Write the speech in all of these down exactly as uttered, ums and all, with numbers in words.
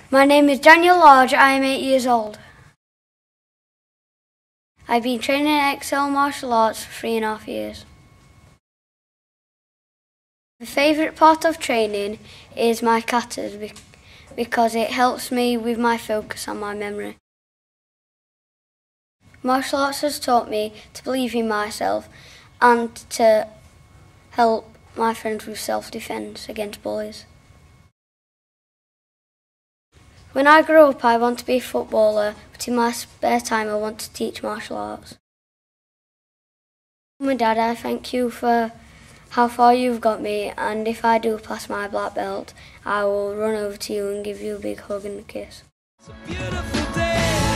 My name is Daniel Lodge. I am eight years old. I've been training in Excel martial arts for three and a half years. My favourite part of training is my katas because it helps me with my focus and my memory. Martial arts has taught me to believe in myself and to help my friends with self-defence against bullies. When I grow up, I want to be a footballer, but in my spare time I want to teach martial arts. Mum and Dad, I thank you for how far you've got me, and if I do pass my black belt, I will run over to you and give you a big hug and a kiss. It's a beautiful day.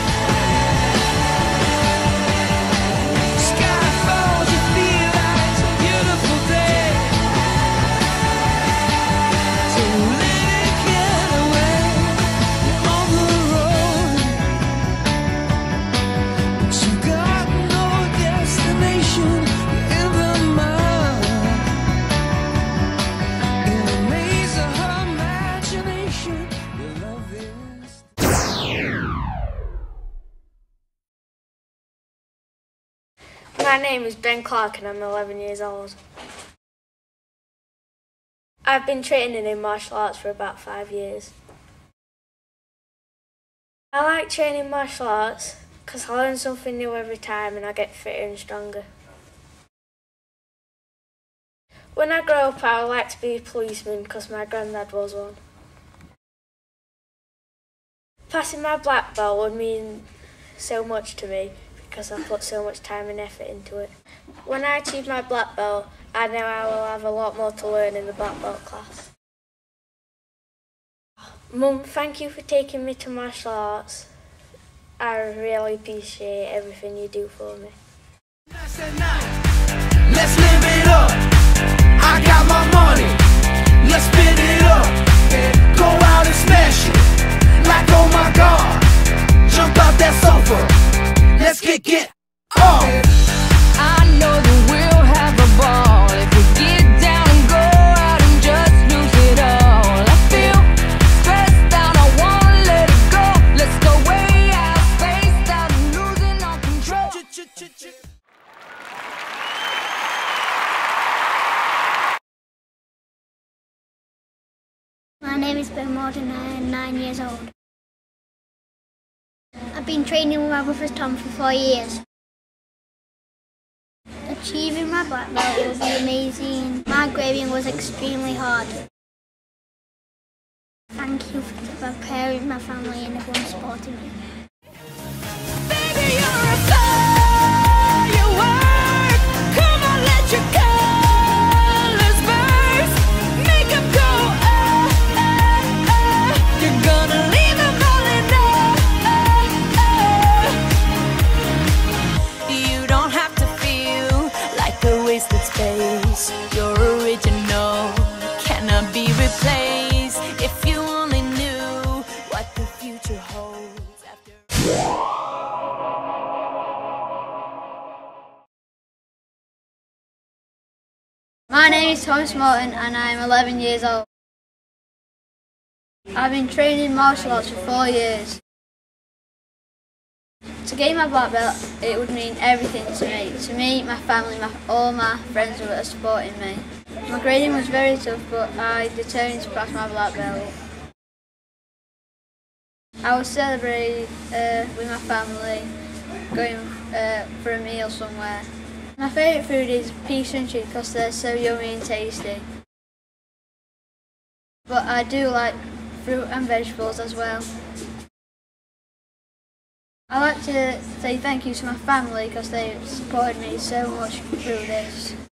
My name is Ben Clark and I'm eleven years old. I've been training in martial arts for about five years. I like training martial arts because I learn something new every time and I get fitter and stronger. When I grow up, I would like to be a policeman because my granddad was one. Passing my black belt would mean so much to me because I put so much time and effort into it. When I achieve my black belt, I know I will have a lot more to learn in the black belt class. Mum, thank you for taking me to martial arts. I really appreciate everything you do for me. Let's live it up. I got my money. Let's spin it up. Go out and smash it. Like, oh my God. Jump out that sofa. Let's kick it off. I know that we'll have a ball if we get down and go out and just lose it all. I feel stressed out, I wanna let it go. Let's go way out, spaced out and losing all control. My name is Ben Morden and I am nine years old. I've been training with my brother Tom for four years. Achieving my black belt will be amazing. My grading was extremely hard. Thank you for my parents, my family and everyone supporting me. Baby, you're a firework. Come on, let your colors burst. Make them go, oh, oh, oh. You're gonna leave them all in love. You don't have to feel like a wasted space. You're original, cannot be replaced. If you only knew what the future holds after. My name is Thomas Morton and I am eleven years old. I've been training martial arts for four years. To gain my black belt, it would mean everything to me. To me, my family, my, all my friends who are supporting me. My grading was very tough, but I determined to pass my black belt. I will celebrate uh, with my family, going uh, for a meal somewhere. My favourite food is peas and chicken because they're so yummy and tasty. But I do like fruit and vegetables as well. I like to say thank you to my family because they supported me so much through this.